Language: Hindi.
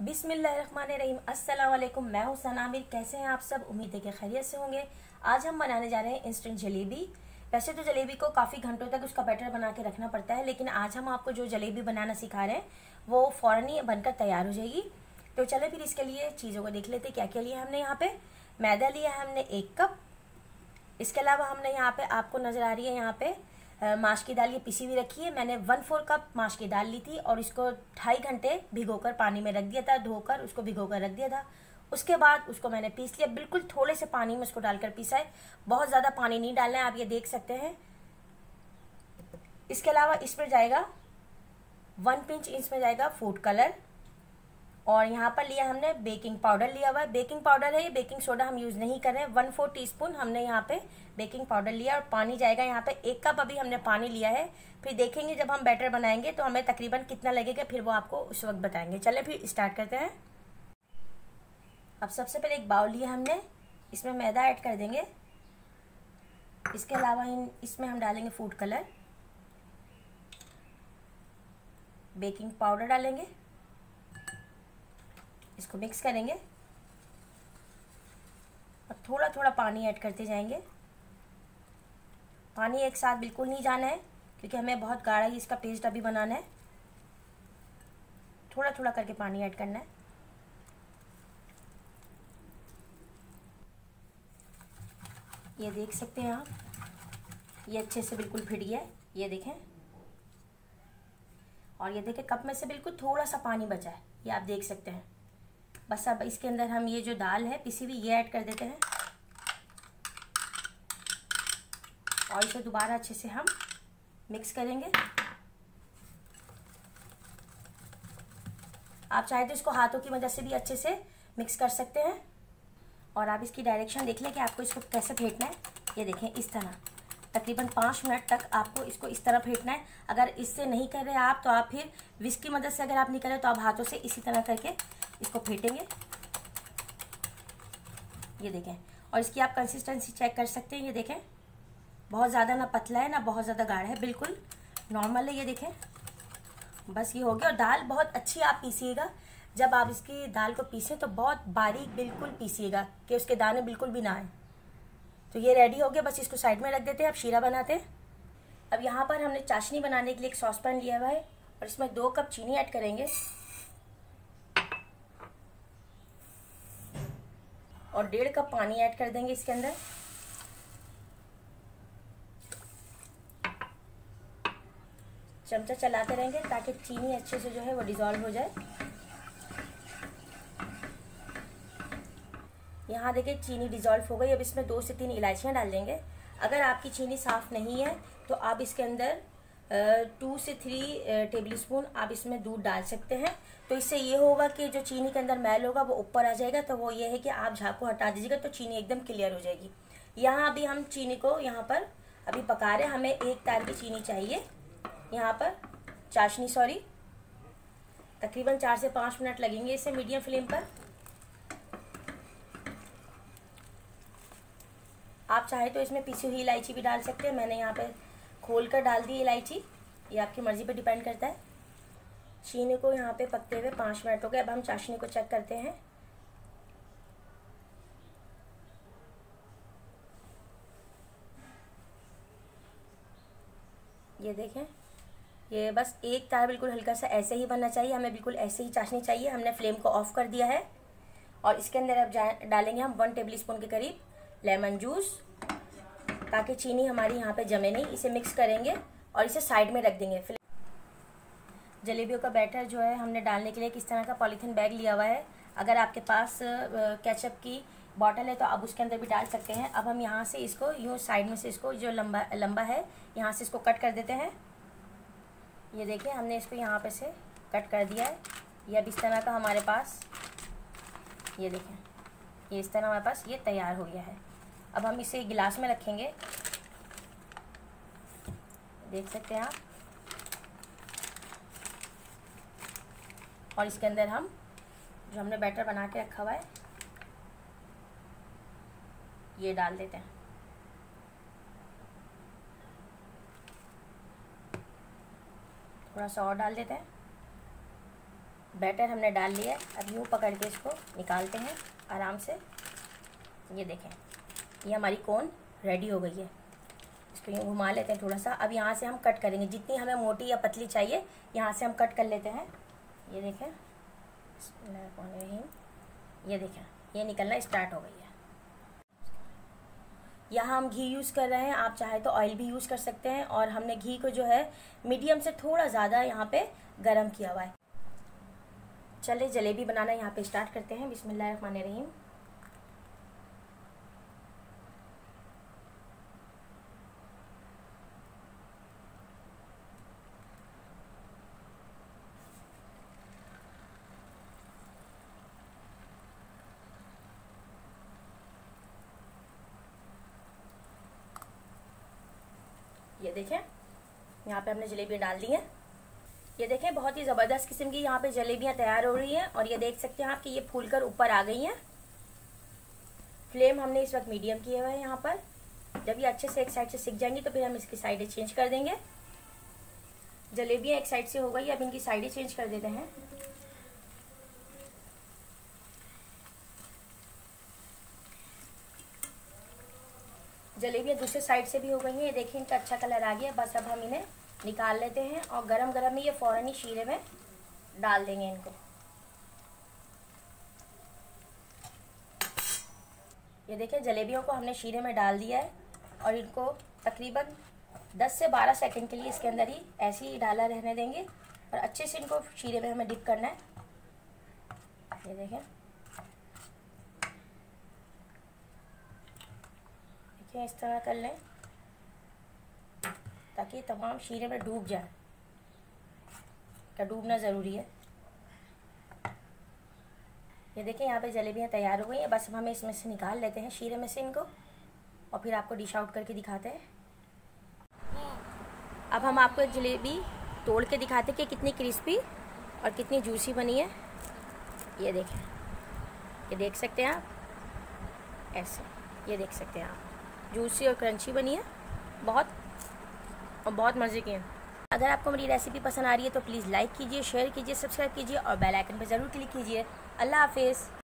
बिस्मिल्लाहिर्रहमानिर्रहीम। अस्सलाम वालेकुम। मैं हूं सना आमिर। कैसे हैं आप सब? उम्मीद है कि खैरियत से होंगे। आज हम बनाने जा रहे हैं इंस्टेंट जलेबी। वैसे तो जलेबी को काफ़ी घंटों तक उसका बैटर बना के रखना पड़ता है, लेकिन आज हम आपको जो जलेबी बनाना सिखा रहे हैं वो फ़ौरन ही बनकर तैयार हो जाएगी। तो चले फिर इसके लिए चीज़ों को देख लेते हैं। क्या क्या लिया हमने यहाँ पे। मैदा लिया है हमने 1 कप। इसके अलावा हमने यहाँ पे, आपको नज़र आ रही है यहाँ पे माश की दाल, ये पिसी हुई रखी है। मैंने 1/4 कप माश की दाल ली थी और इसको 2.5 घंटे भिगोकर पानी में रख दिया था, धोकर उसको भिगोकर रख दिया था। उसके बाद उसको मैंने पीस लिया, बिल्कुल थोड़े से पानी में उसको डालकर पीसा है, बहुत ज़्यादा पानी नहीं डालना है, आप ये देख सकते हैं। इसके अलावा इसमें जाएगा 1 पिंच इसमें जाएगा फूड कलर, और यहाँ पर लिया हमने बेकिंग पाउडर लिया हुआ है। बेकिंग पाउडर है ये, बेकिंग सोडा हम यूज़ नहीं कर रहे हैं। 1/4 टीस्पून हमने यहाँ पे बेकिंग पाउडर लिया, और पानी जाएगा यहाँ पे 1 कप अभी हमने पानी लिया है। फिर देखेंगे जब हम बैटर बनाएंगे तो हमें तकरीबन कितना लगेगा, फिर वो आपको उस वक्त बताएंगे। चले फिर स्टार्ट करते हैं। अब सबसे पहले एक बाउल लिया हमने, इसमें मैदा ऐड कर देंगे। इसके अलावा इसमें हम डालेंगे फूड कलर, बेकिंग पाउडर डालेंगे, इसको मिक्स करेंगे और थोड़ा थोड़ा पानी ऐड करते जाएंगे। पानी एक साथ बिल्कुल नहीं जाना है, क्योंकि हमें बहुत गाढ़ा ही इसका पेस्ट अभी बनाना है। थोड़ा थोड़ा करके पानी ऐड करना है। ये देख सकते हैं आप, ये अच्छे से बिल्कुल फिट गया है, ये देखें। और ये देखें कप में से बिल्कुल थोड़ा सा पानी बचा है, ये आप देख सकते हैं। बस अब इसके अंदर हम ये जो दाल है पिसी हुई, ये ऐड कर देते हैं और इसे दोबारा अच्छे से हम मिक्स करेंगे। आप चाहे तो इसको हाथों की मदद से भी अच्छे से मिक्स कर सकते हैं। और आप इसकी डायरेक्शन देख लें कि आपको इसको कैसे फेंटना है। ये देखें इस तरह, तकरीबन 5 मिनट तक आपको इसको इस तरह फेंटना है। अगर इससे नहीं कर रहे आप तो आप फिर विस्क की मदद से, अगर आप नहीं कर रहे तो आप हाथों से इसी तरह करके इसको फेंटेंगे। ये देखें, और इसकी आप कंसिस्टेंसी चेक कर सकते हैं। ये देखें, बहुत ज़्यादा ना पतला है ना बहुत ज़्यादा गाढ़ा है, बिल्कुल नॉर्मल है। ये देखें, बस ये हो गया। और दाल बहुत अच्छी आप पीसिएगा। जब आप इसकी दाल को पीसें तो बहुत बारीक बिल्कुल पीसिएगा कि उसके दाने बिल्कुल भी ना आए। तो ये रेडी हो गया, बस इसको साइड में रख देते हैं। अब शीरा बनाते हैं। अब यहाँ पर हमने चाशनी बनाने के लिए एक सॉस पैन लिया हुआ है और इसमें 2 कप चीनी ऐड करेंगे और 1.5 कप पानी ऐड कर देंगे इसके अंदर। चमचा चलाते रहेंगे ताकि चीनी अच्छे से जो है वो डिज़ोल्व हो जाए। यहाँ देखिए चीनी डिज़ोल्व हो गई। अब इसमें 2 से 3 इलायचियाँ डाल देंगे। अगर आपकी चीनी साफ़ नहीं है तो आप इसके अंदर 2 से 3 टेबल स्पून आप इसमें दूध डाल सकते हैं। तो इससे ये होगा कि जो चीनी के अंदर मैल होगा वो ऊपर आ जाएगा। तो वो ये है कि आप झाग को हटा दीजिएगा तो चीनी एकदम क्लियर हो जाएगी। यहाँ अभी हम चीनी को यहाँ पर अभी पका रहे हैं। हमें 1 तार की चीनी चाहिए। यहाँ पर चाशनी, सॉरी, तकरीबन 4 से 5 मिनट लगेंगे इसे मीडियम फ्लेम पर। आप चाहे तो इसमें पिसी हुई इलायची भी डाल सकते हैं। मैंने यहाँ पे खोल कर डाल दी इलायची, ये आपकी मर्ज़ी पे डिपेंड करता है। चीनी को यहाँ पे पकते हुए 5 मिनट हो गए। अब हम चाशनी को चेक करते हैं। ये देखें, ये बस 1 तार बिल्कुल हल्का सा ऐसे ही बनना चाहिए। हमें बिल्कुल ऐसे ही चाशनी चाहिए। हमने फ्लेम को ऑफ कर दिया है और इसके अंदर अब डालेंगे हम 1 टेबल स्पून के करीब लेमन जूस, ताकि चीनी हमारी यहाँ पे जमे नहीं। इसे मिक्स करेंगे और इसे साइड में रख देंगे। जलेबियों का बैटर जो है हमने डालने के लिए किस तरह का पॉलीथीन बैग लिया हुआ है। अगर आपके पास केचप की बॉटल है तो आप उसके अंदर भी डाल सकते हैं। अब हम यहाँ से इसको यूँ साइड में से इसको जो लंबा लंबा है यहाँ से इसको कट कर देते हैं। ये देखिए, हमने इसको यहाँ पे से कट कर दिया है। ये अब इस तरह का हमारे पास, ये देखें, ये इस तरह हमारे पास ये तैयार हो गया है। अब हम इसे गिलास में रखेंगे, देख सकते हैं आप। और इसके अंदर हम जो हमने बैटर बना के रखा हुआ है ये डाल देते हैं। थोड़ा सा और डाल देते हैं। बैटर हमने डाल लिया है। अब यूँ पकड़ के इसको निकालते हैं आराम से। ये देखें, ये हमारी कोन रेडी हो गई है। इसको यूँ घुमा लेते हैं थोड़ा सा। अब यहाँ से हम कट करेंगे, जितनी हमें मोटी या पतली चाहिए यहाँ से हम कट कर लेते हैं। ये देखें, ये देखें, ये निकलना स्टार्ट हो गई है। यहाँ हम घी यूज़ कर रहे हैं, आप चाहे तो ऑयल भी यूज़ कर सकते हैं। और हमने घी को जो है मीडियम से थोड़ा ज़्यादा यहाँ पे गरम किया हुआ है। चलिए जलेबी बनाना यहाँ पे स्टार्ट करते हैं। बिस्मिल्लाहिर्रहमानिर्रहीम। ये देखें, यहाँ पे हमने जलेबियाँ डाल दी हैं। ये देखें, बहुत ही ज़बरदस्त किस्म की यहाँ पे जलेबियाँ तैयार हो रही हैं। और ये देख सकते हैं आप कि ये फूलकर ऊपर आ गई हैं। फ्लेम हमने इस वक्त मीडियम किया हुआ है यहाँ पर। जब ये अच्छे से एक साइड से सिक जाएंगी तो फिर हम इसकी साइडें चेंज कर देंगे। जलेबियाँ एक साइड से हो गई, अब इनकी साइडें चेंज कर देते हैं। जलेबियाँ दूसरे साइड से भी हो गई हैं। ये देखिए, इनका अच्छा कलर आ गया। बस अब हम इन्हें निकाल लेते हैं और गरम गरम में ये फ़ौरन ही शीरे में डाल देंगे इनको। ये देखें, जलेबियों को हमने शीरे में डाल दिया है और इनको तकरीबन 10 से 12 सेकंड के लिए इसके अंदर ही ऐसे ही डाला रहने देंगे। और अच्छे से इनको शीरे में हमें डिप करना है। ये देखें, इस तरह कर लें ताकि तमाम शीरे में डूब जाए। क्या डूबना ज़रूरी है। ये देखें, यहाँ पे जलेबियाँ तैयार हो गई हैं। बस हम इसमें से निकाल लेते हैं शीरे में से इनको और फिर आपको डिश आउट करके दिखाते हैं। अब हम आपको एक जलेबी तोड़ के दिखाते हैं कि कितनी क्रिस्पी और कितनी जूसी बनी है। ये देखें, ये देख सकते हैं आप, ऐसे ये देख सकते हैं आप, जूसी और क्रंची बनी है बहुत मज़े की है। अगर आपको मेरी रेसिपी पसंद आ रही है तो प्लीज़ लाइक कीजिए, शेयर कीजिए, सब्सक्राइब कीजिए और बेल आइकन पर ज़रूर क्लिक कीजिए। अल्लाह हाफिज़।